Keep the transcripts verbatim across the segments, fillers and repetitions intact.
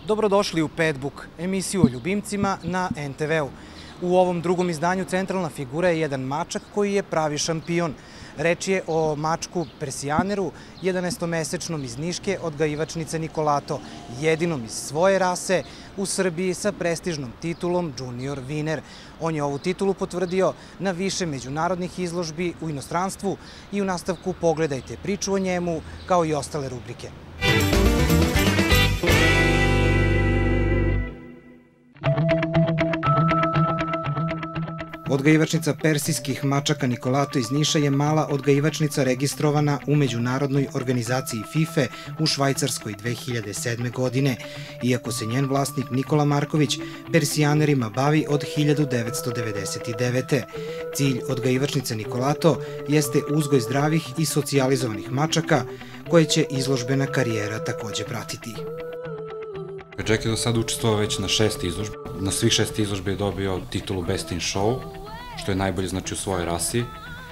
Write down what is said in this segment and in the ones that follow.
Dobrodošli u Petbook, emisiju o ljubimcima na en te veu. U ovom drugom izdanju centralna figura je jedan mačak koji je pravi šampion. Reč je o mačku Persijaneru, jedanaestomesečnom iz Niške odgajivačnice Nikolato, jedinom iz svoje rase u Srbiji sa prestižnom titulom Junior Winner. On je ovu titulu potvrdio na više međunarodnih izložbi u inostranstvu i u nastavku pogledajte priču o njemu kao i ostale rubrike. Odgajivačnica persijskih mačaka Nikolato iz Niša je mala odgajivačnica registrovana u međunarodnoj organizaciji fife u Švajcarskoj dve hiljade sedme. godine, iako se njen vlasnik Nikola Marković Persijanerima bavi od hiljadu devetsto devedeset devete. Cilj odgajivačnice Nikolato jeste uzgoj zdravih i socijalizovanih mačaka, koje će izložbena karijera takođe pratiti. Jack je do sada učestvovao već na šest izložbi. Na svih šest izložbi je dobio titulu Best in Show, što je najbolje znači u svojoj rasi.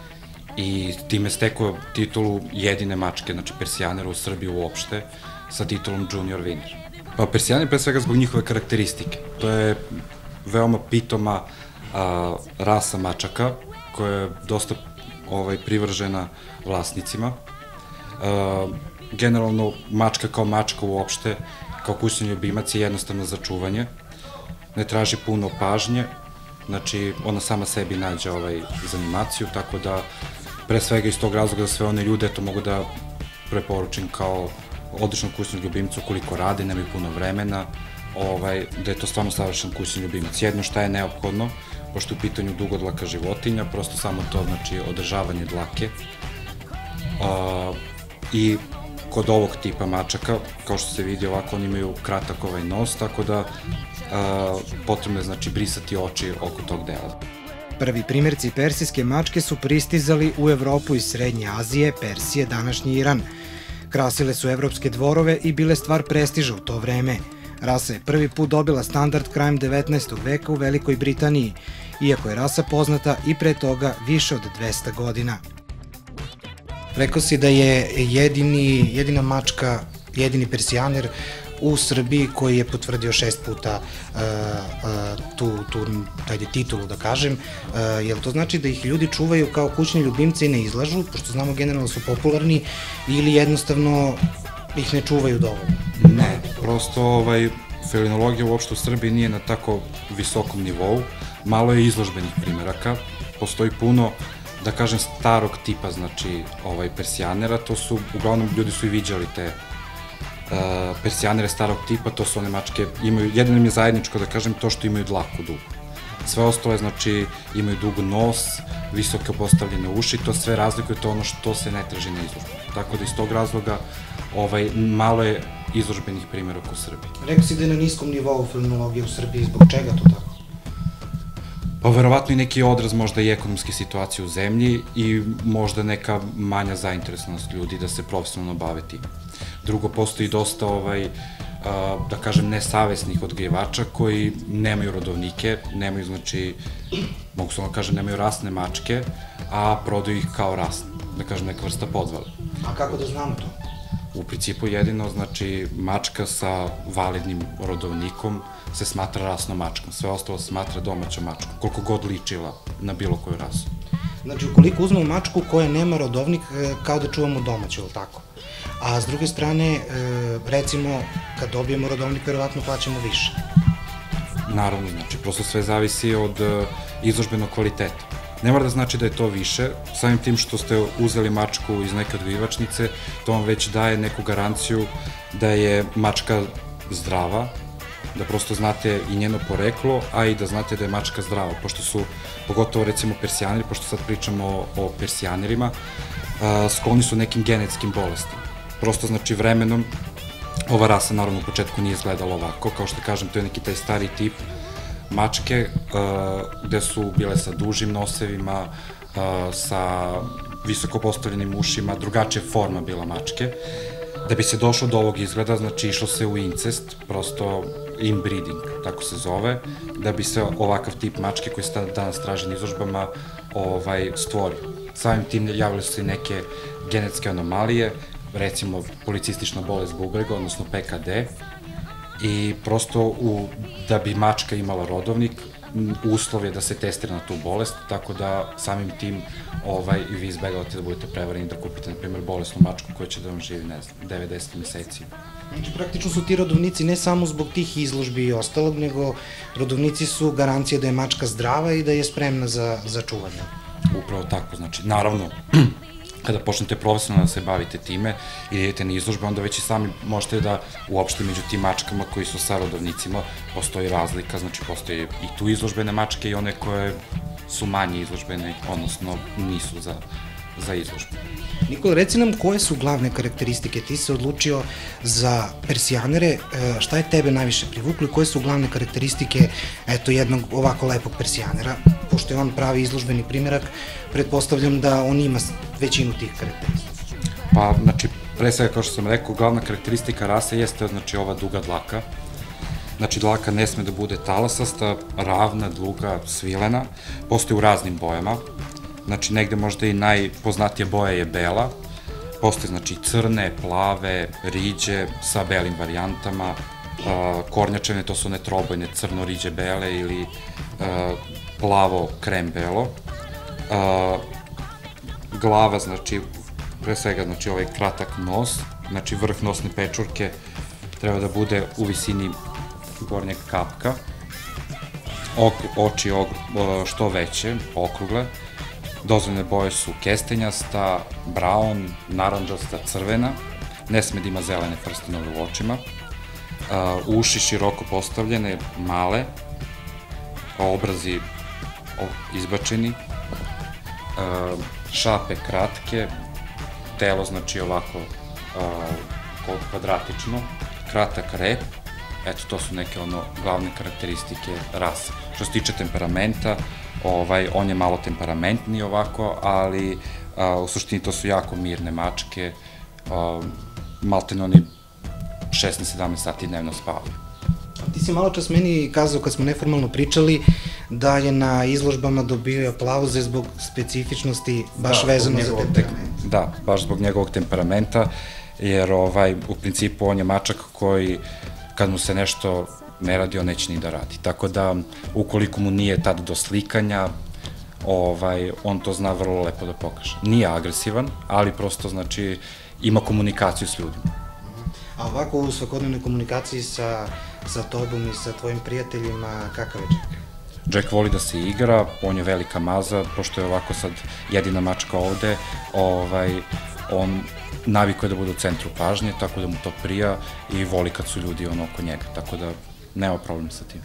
I time stekao titulu jedine mačke, znači Persijanera u Srbiji uopšte, sa titulom Junior Winner. Pa Persijaner pre svega zbog njihove karakteristike. To je veoma pitoma a, rasa mačaka, koja je dosta ovaj, privržena vlasnicima. A, generalno, mačka kao mačka uopšte, kao kućni ljubimac je jednostavno za čuvanje, ne traži puno pažnje, znači ona sama sebi nađe ovaj, za animaciju, tako da pre svega iz tog razloga za sve one ljude to mogu da preporučim kao odličnog kućnog ljubimca ukoliko rade, nemaju puno vremena, ovaj, da je to stvarno savršen kućni ljubimac. Jedno šta je neophodno, pošto u pitanju dugodlaka životinja, prosto samo to, znači održavanje dlake a, i kod ovog tipa mačaka, kao što se vidi ovako, oni imaju kratak ovaj nos, tako da a, potrebno je znači brisati oči oko tog dela. Prvi primjerci persijske mačke su pristizali u Evropu iz Srednje Azije, Persije, današnji Iran. Krasile su evropske dvorove i bile stvar prestiža u to vreme. Rasa je prvi put dobila standard krajem devetnaestog veka u Velikoj Britaniji, iako je rasa poznata i pre toga više od dvesta godina. Rekao si da je jedini, jedina mačka, jedini Persijaner u Srbiji koji je potvrdio šest puta uh, uh, tu, tu tajde, titulu, da kažem. Uh, jel to znači da ih ljudi čuvaju kao kućni ljubimci i ne izlažu, pošto znamo generalno su popularni, ili jednostavno ih ne čuvaju dovoljno? Ne, prosto ovaj, felinologija uopšte u Srbiji nije na tako visokom nivou. Malo je izložbenih primjeraka, postoji puno, da kažem, starog tipa, znači, ovaj, Persijanera, to su, uglavnom, ljudi su i viđali te uh, Persijanere starog tipa, to su one mačke, imaju, jedan im je zajedničko, da kažem, to što imaju dlaku dugu. Sve ostalo je, znači, imaju dug nos, visoko postavljene uši, to sve razlikuje to ono što se ne traži na izložbu. Tako da iz tog razloga, ovaj, malo je izložbenih primjeraka u Srbiji. Rekao si da je na niskom nivou felinologije u Srbiji, zbog čega to tako? Pa verovatno i neki odraz možda i ekonomske situacije u zemlji i možda neka manja zainteresovanost ljudi da se profesionalno bave tim. Drugo, postoji dosta, ovaj, da kažem, nesavesnih odgajivača koji nemaju rodovnike, nemaju, znači, mogu se ono kažem, nemaju rasne mačke, a prodaju ih kao rasne, da kažem, neka vrsta podvale. A kako da znamo to? U principu jedino, znači, mačka sa validnim rodovnikom se smatra rasnom mačkom, sve ostalo se smatra domaćom mačkom, koliko god ličila na bilo koju rasu. Znači, ukoliko uzmemo mačku koja nema rodovnik, kao da čuvamo domaću, ili tako? A s druge strane, recimo, kad dobijemo rodovnik, verovatno plaćamo više. Naravno, znači, prosto sve zavisi od izložbenog kvaliteta. Ne mora da znači da je to više, samim tim što ste uzeli mačku iz neke odgajivačnice, to vam već daje neku garanciju da je mačka zdrava, da prosto znate i njeno poreklo, a i da znate da je mačka zdrava, pošto su, pogotovo recimo Persijaneri, pošto sad pričamo o, o Persijanerima, a, skloni su nekim genetskim bolestima. Prosto znači vremenom, ova rasa naravno u početku nije izgledala ovako, kao što kažem, to je neki taj stari tip mačke, uh, gde su bile sa dužim nosevima, uh, sa visoko postavljenim ušima, drugačija forma bila mačke. Da bi se došlo do ovog izgleda, znači išlo se u incest, prosto inbreeding, tako se zove, da bi se ovakav tip mačke koji se danas traži na izložbama ovaj, stvorio. Samim tim javile su se neke genetske anomalije, recimo policistična bolest bubrega, odnosno pe ka de, i prosto da bi mačka imala rodovnik, uslov je da se testira na tu bolest, tako da samim tim i vi izbegavate da budete prevareni da kupite, na primjer, bolesnu mačku koja će da vam živi, ne znam, devet do deset meseci. Znači, praktično su ti rodovnici ne samo zbog tih izložbi i ostalog, nego rodovnici su garancija da je mačka zdrava i da je spremna za čuvanje. Upravo tako, znači, naravno, kada počnete profesionalno da se bavite time i idete na izložbe, onda već i sami možete da uopšte među tim mačkama koji su sa rodovnicima postoji razlika, znači postoje i tu izložbene mačke i one koje su manje izložbene, odnosno nisu za izložbu. Nikola, reci nam koje su glavne karakteristike, ti se odlučio za persijanere, šta je tebe najviše privuklo i koje su glavne karakteristike jednog ovako lepog persijanera, pošto je on pravi izložbeni primjerak, pretpostavljam da on ima većinu tih karakteristika. Pa, znači, pre svega, kao što sam rekao, glavna karakteristika rase jeste, znači, ova duga dlaka. Znači, dlaka ne sme da bude talasasta, ravna, duga, svilena, postoji u raznim bojama. Znači, negde možda i najpoznatija boja je bela, postoje, znači, crne, plave, riđe sa belim varijantama, kornjačevne, to su one trobojne, crno-riđe bele ili plavo-krem-belo. Glava, znači, pre svega, znači, ovaj kratak nos, znači, vrh nosne pečurke treba da bude u visini gornjeg kapka, oči što veće, okrugle. Dozvoljene boje su kestenjasta, braun, naranđasta, crvena, ne sme da ima zelene prstenove u očima, uši široko postavljene, male, obrazi izbačeni, šape kratke, telo znači ovako kvadratično, kratak rep, eto to su neke ono glavne karakteristike rase. Što se tiče temperamenta, on je malo temperamentniji ovako, ali u suštini to su jako mirne mačke, maltene oni šesnaest sedamnaest sati dnevno spavaju. Ti si malo čas meni kazao kad smo neformalno pričali da je na izložbama dobio aplauze zbog specifičnosti baš vezano za temperament. Da, baš zbog njegovog temperamenta, jer u principu on je mačak koji kad mu se nešto ne radi, on neće ni da radi. Tako da, ukoliko mu nije tad do slikanja, on to zna vrlo lepo da pokaže. Nije agresivan, ali prosto, znači, ima komunikaciju s ljudima. A ovako u svakodnevnoj komunikaciji sa tobom i sa tvojim prijateljima, kakav je Jack? Jack voli da se igra, on je velika maza, pošto je ovako sad jedina mačka ovde, on navikuje da bude u centru pažnje, tako da mu to prija i voli kad su ljudi oko njega, tako da nema problem sa tim.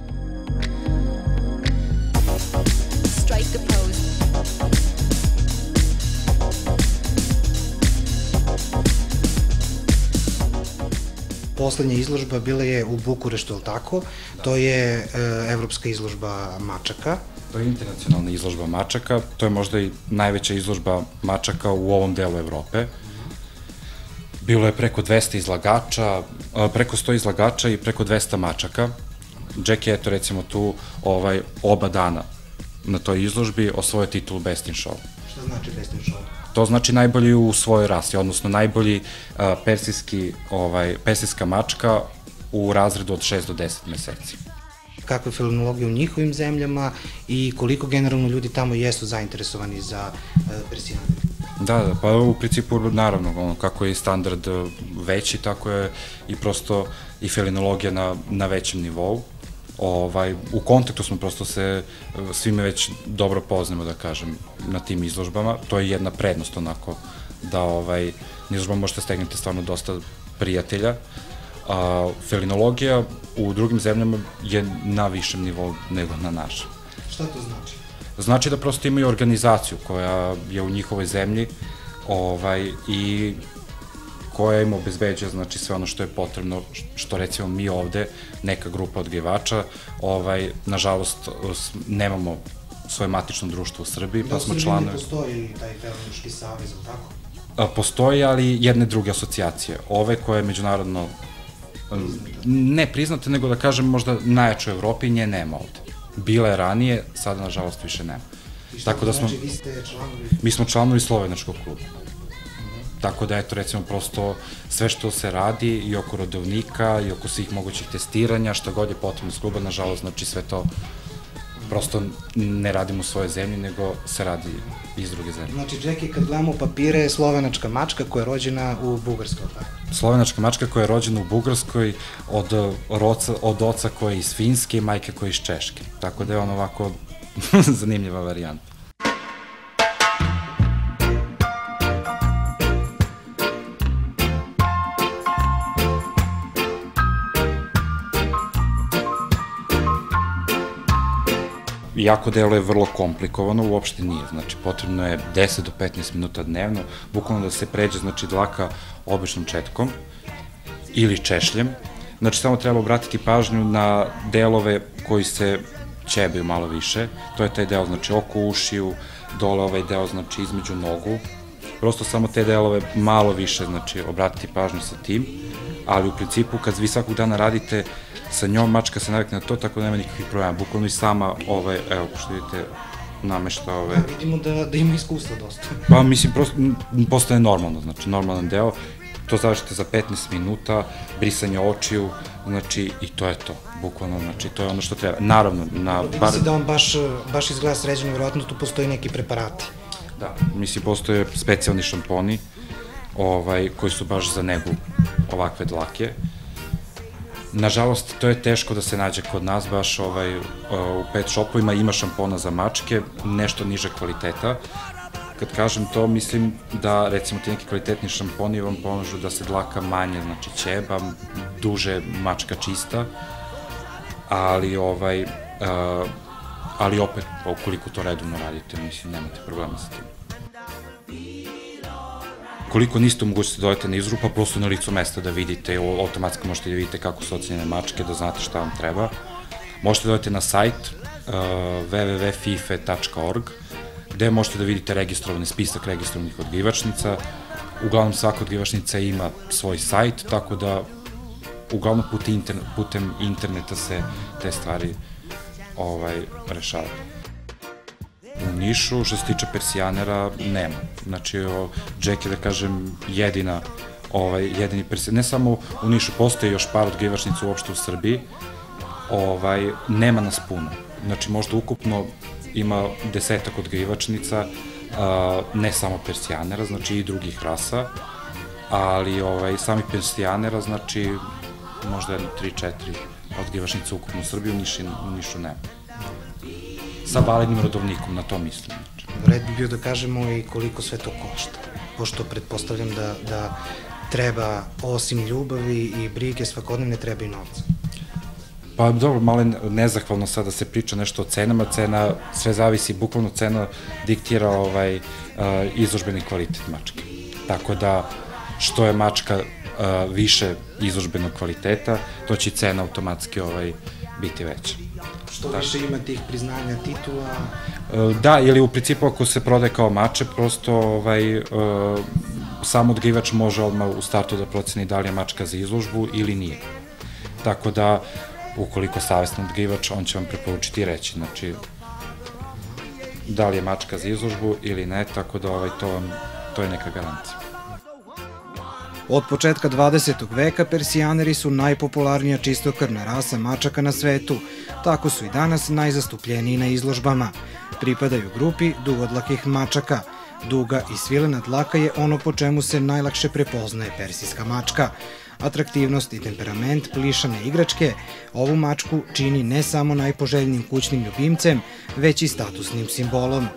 Poslednja izložba bila je u Bukureštu, je li tako? To je evropska izložba mačaka. To je internacionalna izložba mačaka, to je možda i najveća izložba mačaka u ovom delu Evrope. Bilo je preko dvesta izlagača, preko sto izlagača i preko dvesta mačaka. Jack je, eto, recimo tu oba dana na toj izložbi osvojio titulu Best in Show. Šta znači Best in Show? To znači najbolji u svojoj rasi, odnosno najbolji persijska mačka u razredu od šest do deset meseci. Kakva je felinologija u njihovim zemljama i koliko generalno ljudi tamo jesu zainteresovani za persijane? Da, da, pa u principu, naravno, kako je standard veći, tako je i prosto i felinologija na većem nivou. U kontaktu smo prosto se, svi me već dobro poznamo, da kažem, na tim izložbama. To je jedna prednost, onako, da na izložbama možete stegnete stvarno dosta prijatelja. Felinologija u drugim zemljama je na višem nivou nego na našem. Šta to znači? Znači da prosto imaju organizaciju koja je u njihovoj zemlji i koja im obezbeđa sve ono što je potrebno, što recimo mi ovde, neka grupa odgajivača, nažalost nemamo svoje matično društvo u Srbiji, pa smo članovi... Da, u Srbiji ne postoji taj felinološki savez, ili tako? Postoji, ali jedne druge asocijacije. Ove koje je međunarodno ne priznate, nego da kažem možda najjače u Evropi, nje nema ovde. Bila je ranije, sada nažalost više nema. I šta to znači, vi ste članovi? Mi smo članovi Slovenačkog kluba. Tako da, eto, recimo, prosto sve što se radi i oko rodovnika i oko svih mogućih testiranja, šta god je potrebno iz kluba, nažalost, znači sve to prosto ne radimo u svojoj zemlji, nego se radi iz druge zemlje. Znači, Jackie, kad gledamo papire, je slovenačka mačka koja je rođena u Bugarskoj, tako? Slovenačka mačka koja je rođena u Bugarskoj od, roca, od oca koja je iz Finske i majke koja je iz Češke. Tako da je on ovako zanimljiva varijanta. Iako delo je vrlo komplikovano, uopšte nije. Znači, potrebno je deset do petnaest minuta dnevno, bukvalno da se pređe, znači, dlaka običnom četkom ili češljem. Znači, samo treba obratiti pažnju na delove koji se ćebaju malo više. To je taj deo, znači, oko ušiju, dole ovaj deo, znači, između nogu. Prosto samo te delove malo više, znači, obratiti pažnju sa tim, ali u principu, kad vi svakog dana radite sa njom, mačka se navikne na to, tako da nema nikakvih problema. Bukvalno i sama, ovaj, evo, što vidite, namešta ove... Vidimo da ima iskustva dosta. Pa, mislim, prosto, postaje normalno, znači, normalan deo. To završite za petnaest minuta, brisanje očiju, znači, i to je to, bukvalno, znači, to je ono što treba. Naravno, na... Vidi se da on baš izgleda sređeno, vjerojatno tu postoji neki preparati. Da, mislim, postoje specijalni šamponi, koji su baš za negu ovakve dlake. Nažalost, to je teško da se nađe kod nas, baš u pet shopovima ima šampona za mačke, nešto niže kvaliteta. Kad kažem to, mislim da, recimo, ti neki kvalitetni šamponi vam pomažu da se dlaka manje, znači, ćeba, duže mačka čista, ali, ovaj, ali opet, ukoliko to redovno radite, mislim, nemate problema sa tim. Koliko niste u mogućnosti da dojete na izrub, pa prosto na licu mesta da vidite, automatski možete da vidite kako su ocenjene mačke, da znate šta vam treba. Možete da dojete na sajt w w w tačka fife tačka org, gde možete da vidite registrovani spisak registrovanih odgivačnica. Uglavnom, svaka odgivačnica ima svoj sajt, tako da uglavnom putem interneta se te stvari rešavaju. U Nišu, što se tiče persijanera, nema. Znači, Jackie, da kažem, jedina, jedini persijaner, ne samo u Nišu, postoje još par odgivačnica uopšte u Srbiji, nema nas puno. Znači, možda ukupno ima desetak odgivačnica, ne samo persijanera, znači i drugih rasa, ali samih persijanera, znači, možda jedno tri četiri odgivačnica ukupno u Srbiji, u Nišu nema. Sa validnim rodovnikom, na to mislim. Red bi bio da kažemo i koliko sve to košta, pošto pretpostavljam da treba, osim ljubavi i brige svakodnevne, treba i novca. Pa dobro, malo je nezahvalno sad da se priča nešto o cenama, cena, sve zavisi, bukvalno cena diktira izložbeni kvalitet mačke. Tako da, što je mačka više izložbenog kvaliteta, to će i cena automatski biti veća. Što više ima tih priznanja, titula? Da, ili u principu ako se prodaje kao mače, prosto sam odgivač može odmah u startu da proceni da li je mačka za izložbu ili nije. Tako da, ukoliko savestan odgivač, on će vam preporučiti i reći, znači, da li je mačka za izložbu ili ne, tako da to je neka garancija. Od početka dvadesetog veka persijaneri su najpopularnija čistokrvna rasa mačaka na svetu, tako su i danas najzastupljeniji na izložbama. Pripadaju grupi dugodlakih mačaka. Duga i svilena dlaka je ono po čemu se najlakše prepoznaje persijska mačka. Atraktivnost i temperament plišane igračke ovu mačku čini ne samo najpoželjnijim kućnim ljubimcem, već i statusnim simbolom.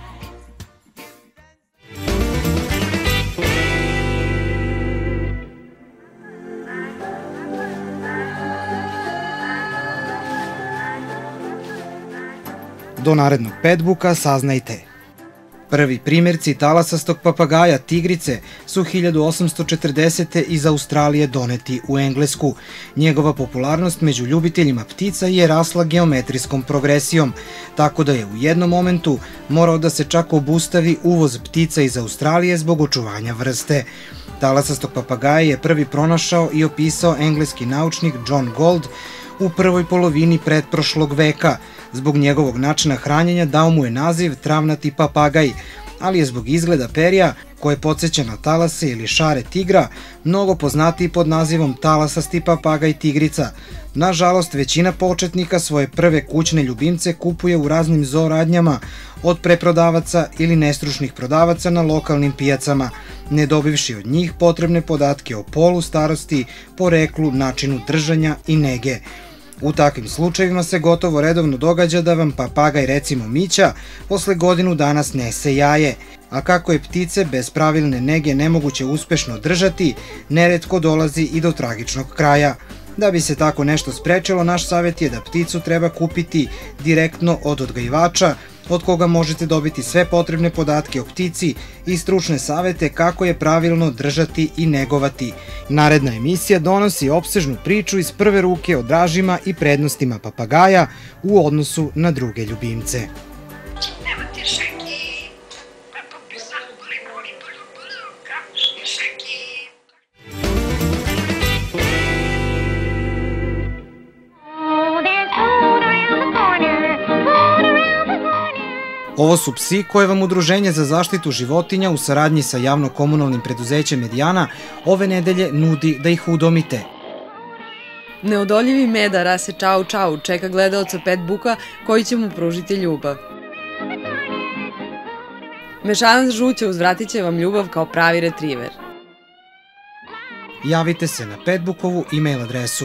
Do narednog petbuka saznajte. Prvi primjerci talasastog papagaja tigrice su hiljadu osamsto četrdesete iz Australije doneti u Englesku. Njegova popularnost među ljubiteljima ptica je rasla geometrijskom progresijom, tako da je u jednom momentu morao da se čak obustavi uvoz ptica iz Australije zbog očuvanja vrste. Talasastog papagaja je prvi pronašao i opisao engleski naučnik John Gould u prvoj polovini pretprošlog veka. Zbog njegovog načina hranjenja dao mu je naziv travnati papagaj, ali je zbog izgleda perja koje podsjeća na talase ili šare tigra, mnogo poznatiji pod nazivom talasasti papagaj tigrica. Nažalost, većina početnika svoje prve kućne ljubimce kupuje u raznim zoo radnjama od preprodavaca ili nestručnih prodavaca na lokalnim pijacama, ne dobivši od njih potrebne podatke o polu, starosti, poreklu, načinu držanja i nege. U takvim slučajevima se gotovo redovno događa da vam papagaj, recimo Mića, posle godinu dana snese jaje, a kako je ptice bez pravilne nege nemoguće uspešno držati, neretko dolazi i do tragičnog kraja. Da bi se tako nešto sprečilo, naš savjet je da pticu treba kupiti direktno od odgajivača, od koga možete dobiti sve potrebne podatke o ptici i stručne savete kako je pravilno držati i negovati. Naredna emisija donosi opsežnu priču iz prve ruke o dražima i prednostima papagaja u odnosu na druge ljubimce. Ovo su psi koje vam Udruženje za zaštitu životinja u saradnji sa javno-komunalnim preduzećem Medijana ove nedelje nudi da ih udomite. Neodoljivi Meda rase Čau Čau čeka gledaoca pet buka koji će mu pružiti ljubav. Mešanac žuća uzvratit će vam ljubav kao pravi retriver. Javite se na Petbukovu e-mail adresu.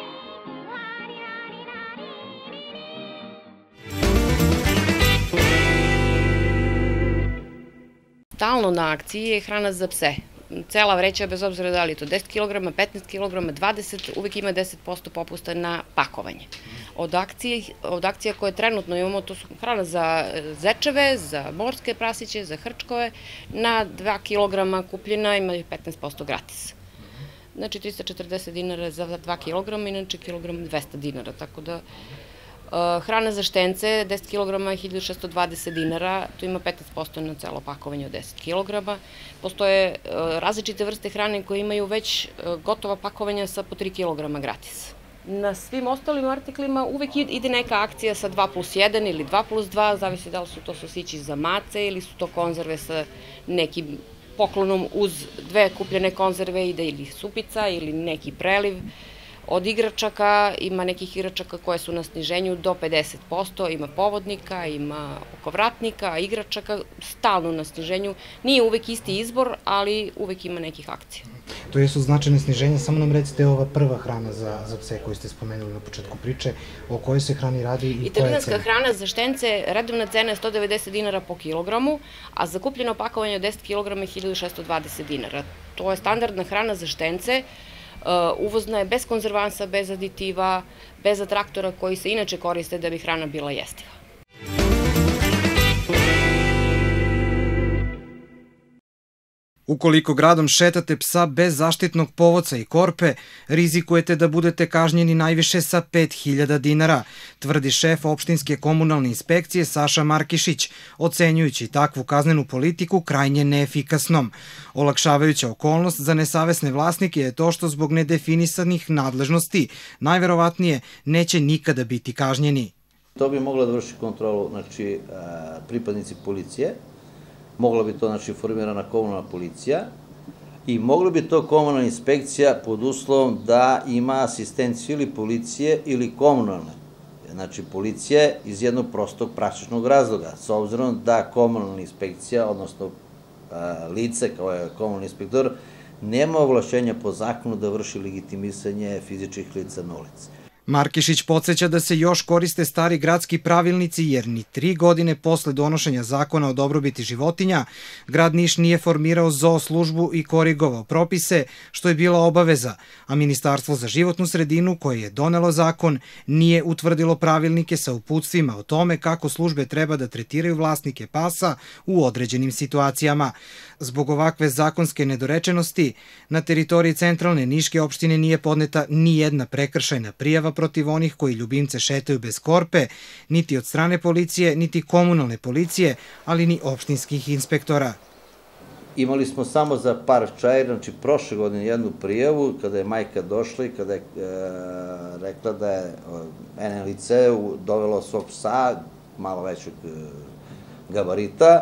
Stalno na akciji je hrana za pse. Cela vreća, bez obzira da li je to deset kilograma, petnaest kilograma, dvadeset, uvek ima deset posto popusta na pakovanje. Od akcija koje trenutno imamo, to su hrana za zečeve, za morske prasiće, za hrčkove, na dva kilograma kupljena ima petnaest posto gratis. Znači trista četrdeset dinara za dva kilograma, inače kilogram dvesta dinara, tako da hrana za štence, deset kilograma, hiljadu šesto dvadeset dinara, tu ima petnaest posto na celo pakovanje od deset kilograma. Postoje različite vrste hrane koje imaju već gotova pakovanja sa po tri kilograma gratis. Na svim ostalim artiklima uvek ide neka akcija sa dva plus jedan ili dva plus dva, zavisi da li su to sosići za mace ili su to konzerve sa nekim poklonom uz dve kupljene konzerve, ide ili supica ili neki preliv. Od igračaka, ima nekih igračaka koje su na sniženju do pedeset posto, ima povodnika, ima okovratnika, igračaka, stalno na sniženju. Nije uvek isti izbor, ali uvek ima nekih akcija. To jesu značajne sniženja, samo nam recite ova prva hrana za pse koju ste spomenuli na početku priče, o kojoj se hrani radi i koja je cena? Italijanska hrana za štence, redovna cena je sto devedeset dinara po kilogramu, a za kupljeno pakovanje od deset kilograma je hiljadu šesto dvadeset dinara. To je standardna hrana za štence. Uvozna je bez konzervansa, bez aditiva, bez atraktora koji se inače koriste da bi hrana bila jestiva. Ukoliko gradom šetate psa bez zaštitnog povodca i korpe, rizikujete da budete kažnjeni najviše sa pet hiljada dinara, tvrdi šef opštinske komunalne inspekcije Saša Markišić, ocenjujući takvu kaznenu politiku krajnje neefikasnom. Olakšavajuća okolnost za nesavesne vlasnike je to što zbog nedefinisanih nadležnosti najverovatnije neće nikada biti kažnjeni. To bi mogla da vrši kontrolu, znači, pripadnici policije, mogla bi to, znači, formirana komunalna policija i mogla bi to komunalna inspekcija pod uslovom da ima asistenciju ili policije ili komunalne. Znači, policija iz jednog prostog praktičnog razloga, s obzirom da komunalna inspekcija, odnosno lice kao je komunalni inspektor, nema ovlašćenja po zakonu da vrši legitimisanje fizičkih lica na ulici. Markišić podsjeća da se još koriste stari gradski pravilnici jer ni tri godine posle donošenja zakona o dobrobiti životinja grad Niš nije formirao zoo službu i korigovao propise, što je bila obaveza, a Ministarstvo za životnu sredinu koje je donelo zakon nije utvrdilo pravilnike sa uputstvima o tome kako službe treba da tretiraju vlasnike pasa u određenim situacijama. Zbog ovakve zakonske nedorečenosti, na teritoriji centralne Niške opštine nije podneta ni jedna prekršajna prijava protiv onih koji ljubimce šetaju bez korpe, niti od strane policije, niti komunalne policije, ali ni opštinskih inspektora. Imali smo samo za park Čair, znači prošle godine jednu prijavu, kada je majka došla i kada je rekla da je ene lice dovelo svog psa, malo većeg gabarita,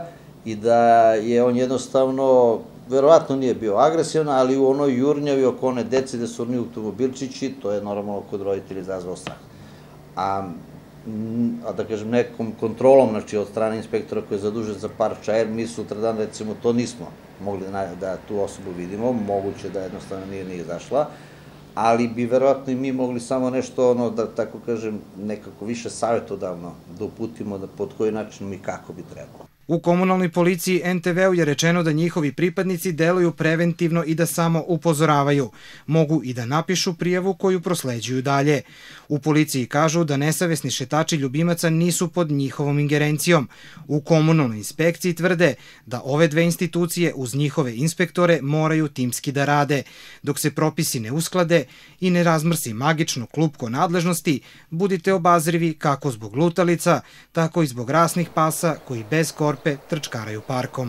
i da je on jednostavno, verovatno nije bio agresivan, ali u onoj jurnjavi oko one dece gde su oni automobilčići, to je normalno kod roditelja izazvao strah. A, a da kažem, nekom kontrolom, znači od strane inspektora koji je zadužen za park Čair, mi sutradan, recimo, to nismo mogli da tu osobu vidimo, moguće da jednostavno nije ni izašla, ali bi verovatno i mi mogli samo nešto, ono, da tako kažem, nekako više savjetodavno da uputimo da pod koji način i kako bi trebalo. U komunalnoj policiji en te ve u je rečeno da njihovi pripadnici deluju preventivno i da samo upozoravaju. Mogu i da napišu prijavu koju prosleđuju dalje. U policiji kažu da nesavesni šetači ljubimaca nisu pod njihovom ingerencijom. U komunalnoj inspekciji tvrde da ove dve institucije uz njihove inspektore moraju timski da rade. Dok se propisi ne usklade i ne razmrsi magično klupko nadležnosti, budite obazrivi kako zbog lutalica, tako i zbog rasnih pasa koji bez korpe trčkaraju parkom.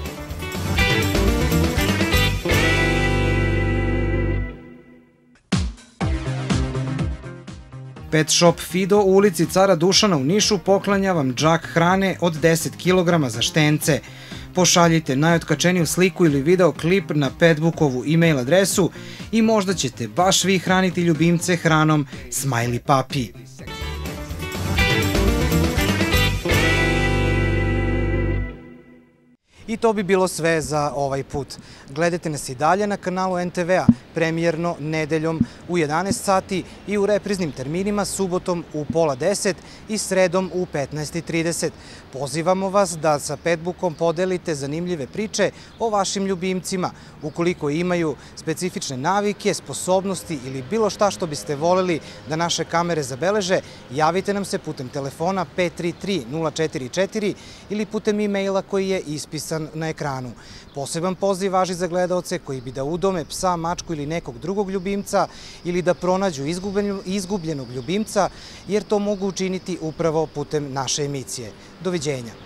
Pet shop Fido u ulici Cara Dušana u Nišu poklanja vam džak hrane od deset kilograma za štence. Pošaljite najotkačeniju sliku ili video klip na Petbookovu e-mail adresu i možda ćete baš vi hraniti ljubimce hranom Smiley Papi. I to bi bilo sve za ovaj put. Gledajte nas i dalje na kanalu en te ve-a, premijerno nedeljom u jedanaest sati i u repriznim terminima subotom u pola deset i sredom u petnaest i trideset. Pozivamo vas da sa Petbookom podelite zanimljive priče o vašim ljubimcima. Ukoliko imaju specifične navike, sposobnosti ili bilo šta što biste voleli da naše kamere zabeleže, javite nam se putem telefona pet tri tri nula četiri četiri ili putem e-maila koji je ispisan na ekranu. Poseban poziv važi za gledaoce koji bi da udome psa, mačku ili nekog drugog ljubimca ili da pronađu izgubljenog ljubimca, jer to mogu učiniti upravo putem naše emisije. Doviđenja.